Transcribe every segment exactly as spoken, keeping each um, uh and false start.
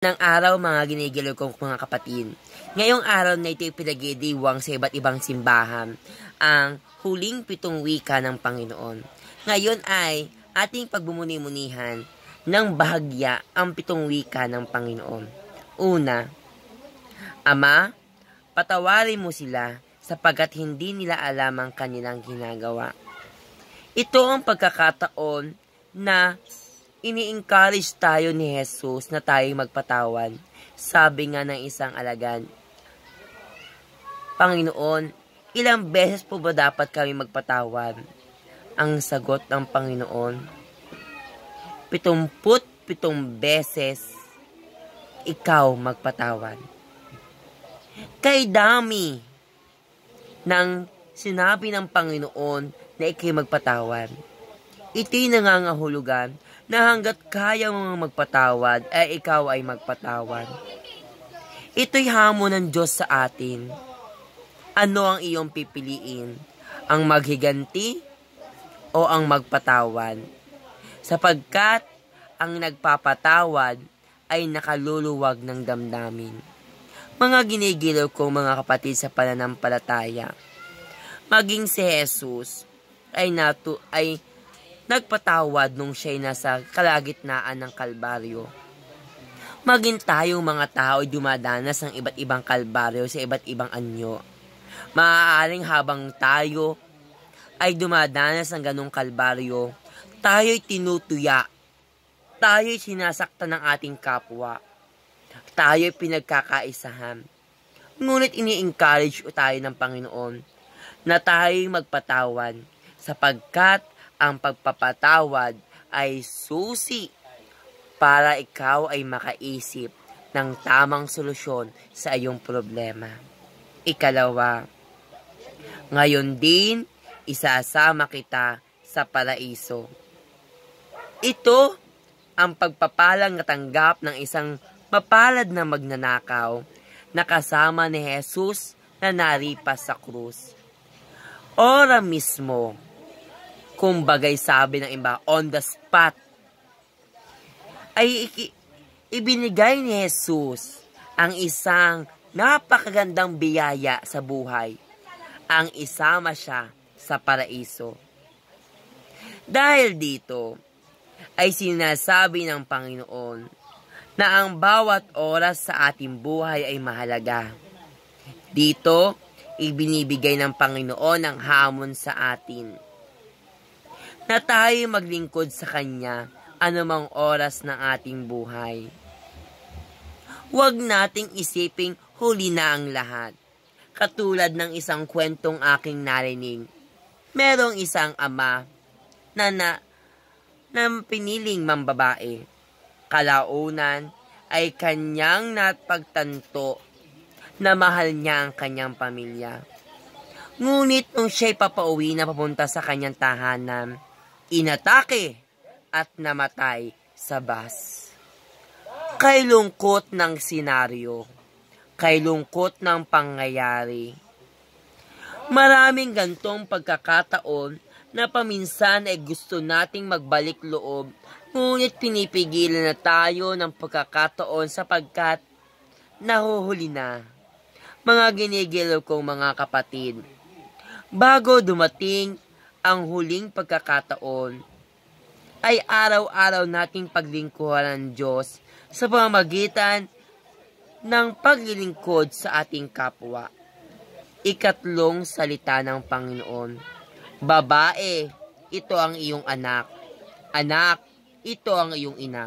Ng araw mga ginigiliw kong mga kapatid. Ngayong araw na ito ipinagdidiwang sa iba't ibang simbahan ang huling pitong wika ng Panginoon. Ngayon ay ating pagbumuni-munihan ng bahagya ang pitong wika ng Panginoon. Una, Ama, patawarin mo sila sapagkat hindi nila alam ang kanilang ginagawa. Ito ang pagkakataon na ini-encourage tayo ni Jesus na tayong magpatawad. Sabi nga ng isang alagad, Panginoon, ilang beses po ba dapat kami magpatawad? Ang sagot ng Panginoon, pitumput pitong beses ikaw magpatawad. Kay dami ng sinabi ng Panginoon na ikay magpatawad. Ito'y nangangahulugan na hanggat kaya mong magpatawad, ay ikaw ay magpatawad. Ito'y hamon ng Diyos sa atin. Ano ang iyong pipiliin? Ang maghiganti o ang magpatawad? Sapagkat ang nagpapatawad ay nakaluluwag ng damdamin. Mga ginigilaw kong mga kapatid sa pananampalataya, maging si Jesus ay natu ay nagpatawad nung siya'y nasa kalagitnaan ng kalbaryo. Maging tayong mga tao ay dumadanas ng iba't ibang kalbaryo sa iba't ibang anyo. Maaaring habang tayo ay dumadanas ng ganong kalbaryo, tayo'y tinutuya, tayo'y sinasaktan ng ating kapwa, tayo'y pinagkakaisahan. Ngunit ini-encourage tayo ng Panginoon na tayo'y magpatawad sapagkat ang pagpapatawad ay susi para ikaw ay makaisip ng tamang solusyon sa iyong problema. Ikalawa, ngayon din isasama kita sa paraiso. Ito ang pagpapalang natanggap ng isang mapalad na magnanakaw na kasama ni Jesus na naripas sa krus. Ora mismo, kumbagay sabi ng iba, on the spot, ay iki, ibinigay ni Jesus ang isang napakagandang biyaya sa buhay, ang isama siya sa paraiso. Dahil dito, ay sinasabi ng Panginoon na ang bawat oras sa ating buhay ay mahalaga. Dito, ibinibigay ng Panginoon ang hamon sa atin na tayo maglingkod sa Kanya anumang oras ng ating buhay. Huwag nating isiping huli na ang lahat. Katulad ng isang kwentong aking narinig, merong isang ama na, na, na piniling mambabae. Kalaunan ay kanyang napagtanto na mahal niya ang kanyang pamilya. Ngunit nung siya'y papauwi na papunta sa kanyang tahanan, inatake at namatay sa bus. Kay lungkot ng senaryo, kay lungkot ng pangyayari. Maraming gantong pagkakataon na paminsan ay gusto nating magbalik loob, ngunit pinipigilan na tayo ng pagkakataon sapagkat nahuhuli na. Mga ginigilaw kong mga kapatid, bago dumating ang huling pagkakataon, ay araw-araw nating paglingkuhan ng Diyos sa pamamagitan ng paglilingkod sa ating kapwa. Ikatlong salita ng Panginoon, babae, ito ang iyong anak. Anak, ito ang iyong ina.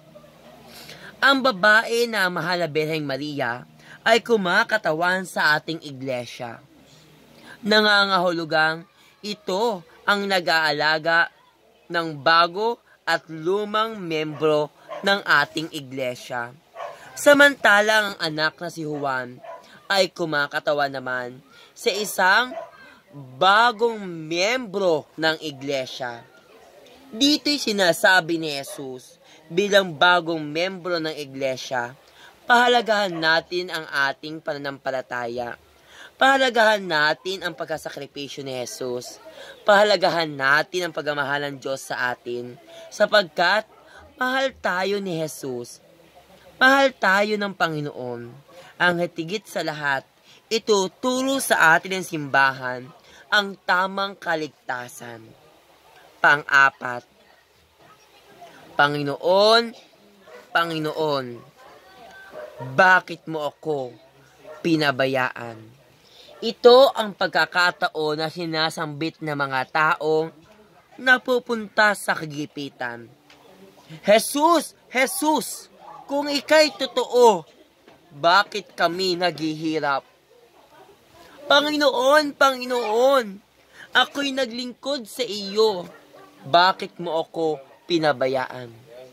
Ang babae na mahal na Birheng Maria ay kumakatawan sa ating iglesia. Nangangahulugang ito ang nag-aalaga ng bago at lumang membro ng ating iglesia. Samantalang ang anak na si Juan ay kumakatawan naman sa isang bagong membro ng iglesia. Dito'y sinasabi ni Jesus bilang bagong membro ng iglesia, pahalagahan natin ang ating pananampalataya. Pahalagahan natin ang pagkasakripisyo ni Jesus. Pahalagahan natin ang pagmamahal ng Diyos sa atin, sapagkat mahal tayo ni Jesus. Mahal tayo ng Panginoon. Ang hitigit sa lahat, ituturo sa atin ng simbahan ang tamang kaligtasan. Pang-apat, Panginoon, Panginoon, bakit mo ako pinabayaan? Ito ang pagkakataon na sinasambit ng mga taong napupunta sa kagipitan. Jesus! Jesus! Kung ika'y totoo, bakit kami naghihirap? Panginoon, Panginoon, ako'y naglingkod sa iyo. Bakit mo ako pinabayaan?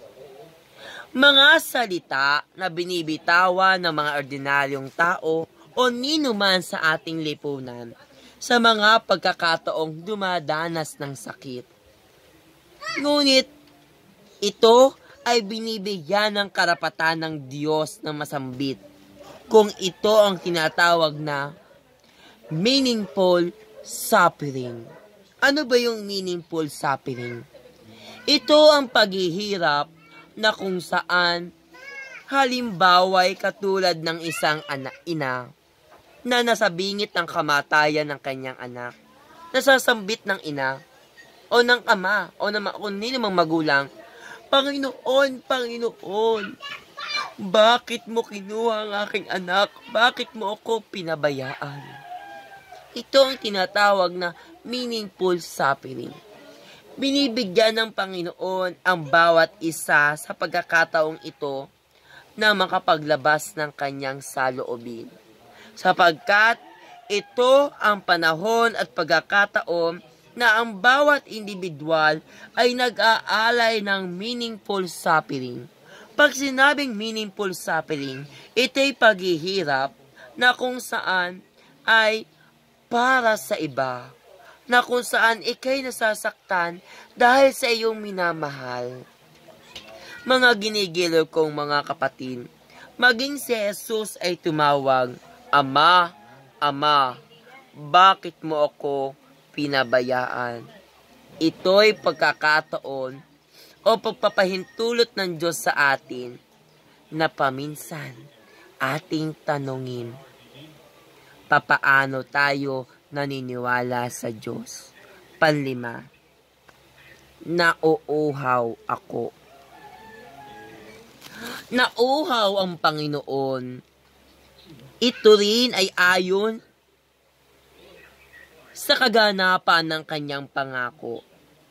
Mga salita na binibitawan ng mga ordinaryong tao o ninuman sa ating lipunan sa mga pagkakataong dumadanas ng sakit. Ngunit, ito ay binibigyan ng karapatan ng Diyos na masambit kung ito ang tinatawag na meaningful suffering. Ano ba yung meaningful suffering? Ito ang paghihirap na kung saan halimbawa'y katulad ng isang ana, ina na nasa bingit ng kamatayan ng kanyang anak, nasasambit ng ina o ng ama o ng kung namang magulang, Panginoon, Panginoon, bakit mo kinuha ang aking anak? Bakit mo ako pinabayaan? Ito ang tinatawag na meaningful suffering. Binibigyan ng Panginoon ang bawat isa sa pagkakataong ito na makapaglabas ng kanyang saloobin. Sapagkat ito ang panahon at pagkakataon na ang bawat individual ay nag-aalay ng meaningful suffering. Pag sinabing meaningful suffering, ito'y paghihirap na kung saan ay para sa iba, na kung saan ikay nasasaktan dahil sa iyong minamahal. Mga ginigiliw kong mga kapatid, maging si Jesus ay tumawag, Ama, Ama, bakit mo ako pinabayaan? Ito'y pagkakataon o pagpapahintulot ng Diyos sa atin na paminsan ating tanungin, papaano tayo naniniwala sa Diyos? Panlima, nauuhaw ako. Nauuhaw ang Panginoon. Ito rin ay ayon sa kaganapan ng kanyang pangako.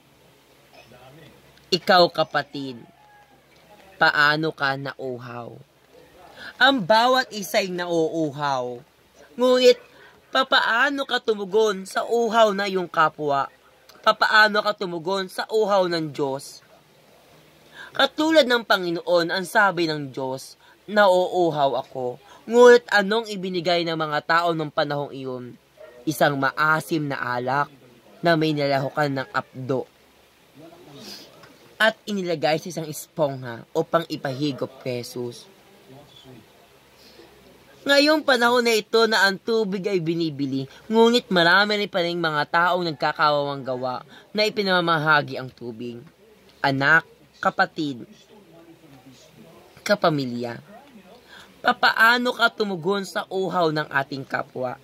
Ikaw kapatid, paano ka nauuhaw? Ang bawat isa'y nauuhaw. Ngunit, papaano ka tumugon sa uhaw na iyong kapwa? Papaano ka tumugon sa uhaw ng Diyos? Katulad ng Panginoon, ang sabi ng Diyos, nauuhaw ako. Ngunit anong ibinigay ng mga tao ng panahong iyon? Isang maasim na alak na may nalahukan ng apdo at inilagay sa isang espongha upang ipahigop kay Jesus. Ngayong panahon na ito na ang tubig ay binibili, ngunit marami rin pa rin mga taong nagkakawawang gawa na ipinamamahagi ang tubig. Anak, kapatid, kapamilya, papaano ka tumugon sa uhaw ng ating kapwa?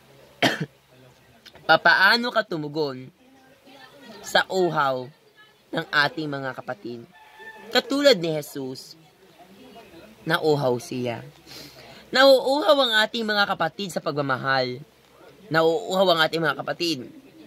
Papaano ka tumugon sa uhaw ng ating mga kapatid? Katulad ni Jesus, nauuhaw siya. Nauuhaw ang ating mga kapatid sa pagmamahal. Nauuhaw ang ating mga kapatid.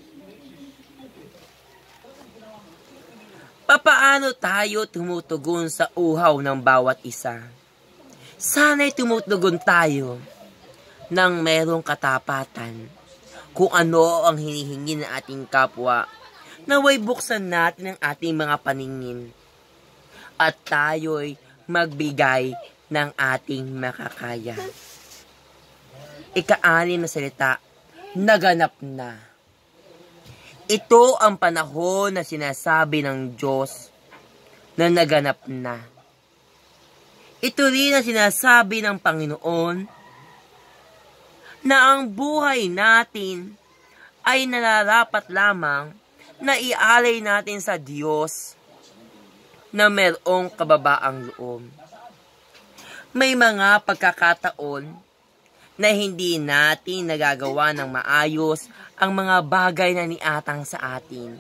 Papaano tayo tumutugon sa uhaw ng bawat isa? Sana'y tumutugon tayo nang merong katapatan kung ano ang hinihingi ng ating kapwa, naway buksan natin ang ating mga paningin at tayo'y magbigay ng ating makakaya. Ika-anim na salita, naganap na. Ito ang panahon na sinasabi ng Diyos na naganap na. Ito rin ang sinasabi ng Panginoon na ang buhay natin ay nararapat lamang na ialay natin sa Diyos na mayroong kababaang loob. May mga pagkakataon na hindi natin nagagawa ng maayos ang mga bagay na niatang sa atin.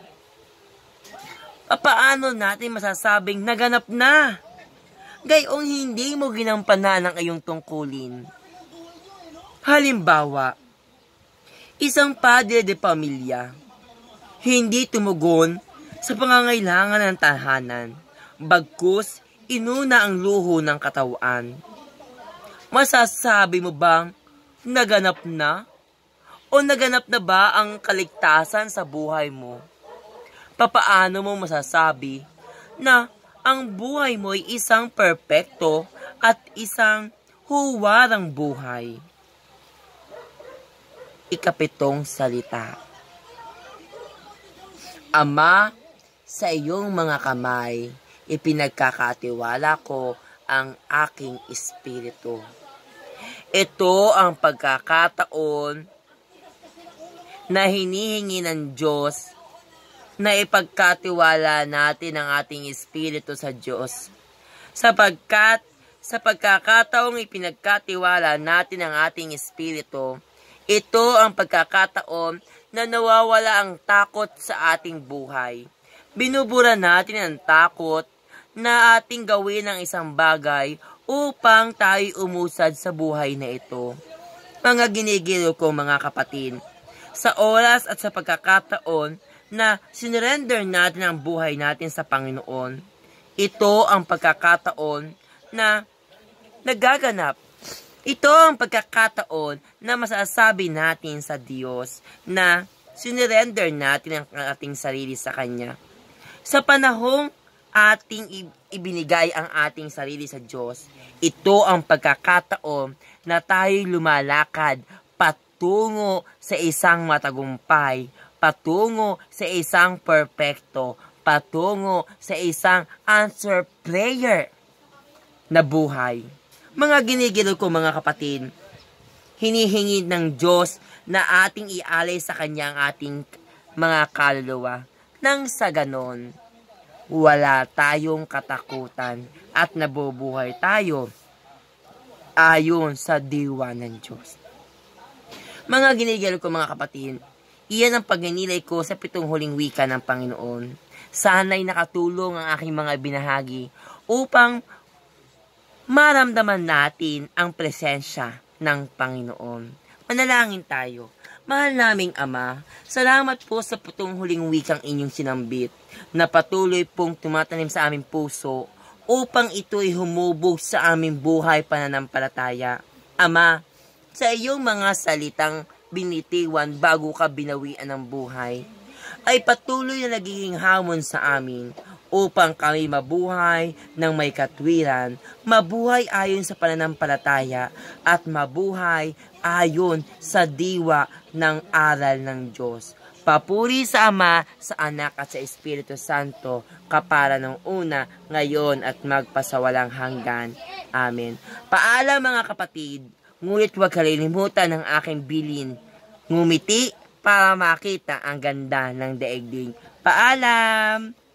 Paano natin masasabing naganap na? Gayong hindi mo ginampanan ang iyong tungkulin. Halimbawa, isang padre de pamilya, hindi tumugon sa pangangailangan ng tahanan, bagkus inuna ang luho ng katawan. Masasabi mo bang naganap na? O naganap na ba ang kaligtasan sa buhay mo? Papaano mo masasabi na ang buhay mo ay isang perpekto at isang huwarang buhay? Ikapitong salita. Ama, sa iyong mga kamay, ipinagkakatiwala ko ang aking espiritu. Ito ang pagkakataon na hinihingi ng Diyos na ipagkatiwala natin ang ating espiritu sa Diyos. Sapagkat sa pagkakataong ipinagkatiwala natin ang ating espiritu, ito ang pagkakataon na nawawala ang takot sa ating buhay. Binubura natin ang takot na ating gawin ang isang bagay upang tayo umusad sa buhay na ito. Mga ginigilo ko mga kapatid, sa oras at sa pagkakataon na sinurrender natin ang buhay natin sa Panginoon, ito ang pagkakataon na nagaganap. Ito ang pagkakataon na masasabi natin sa Diyos na sinurrender natin ang ating sarili sa Kanya. Sa panahong ating ibinigay ang ating sarili sa Diyos, ito ang pagkakataon na tayo lumalakad patungo sa isang matagumpay, patungo sa isang perpekto, patungo sa isang answer prayer na buhay. Mga ginigilo ko mga kapatid, hinihingi ng Diyos na ating ialay sa Kanya ang ating mga kaluluwa. Nang sa ganon, wala tayong katakutan at nabubuhay tayo ayon sa diwa ng Diyos. Mga ginigil ko mga kapatid, iyan ang pagninilay ko sa pitong huling wika ng Panginoon. Sana'y nakatulong ang aking mga binahagi upang maramdaman natin ang presensya ng Panginoon. Manalangin tayo. Mahal naming Ama, salamat po sa pitong huling wikang inyong sinambit na patuloy pong tumatanim sa aming puso upang ito'y humubog sa aming buhay pananampalataya. Ama, sa iyong mga salitang binitiwan bago ka binawian ng buhay, ay patuloy na nagiging hamon sa amin upang kami mabuhay ng may katwiran, mabuhay ayon sa pananampalataya, at mabuhay ayon sa diwa ng aral ng Diyos. Papuri sa Ama, sa Anak at sa Espiritu Santo, kapara ng una, ngayon at magpasawalang hanggan. Amen. Paalam mga kapatid, ngunit huwag kalilimutan ng aking bilin. Ngumiti para makita ang ganda ng daigdig. Paalam!